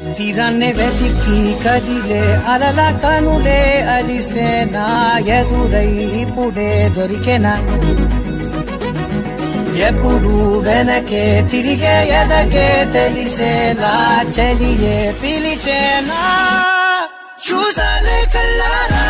తీరాన్నే వెతికి కదిలే అలల కనులే అలిసేనా ఎదురై ఇప్పుడే దొరికెనా ఎప్పుడు వెనకే తిరిగే ఎదగే తెలిసేలా చలియే పిలిచేనా చూసాలే కళ్ళారా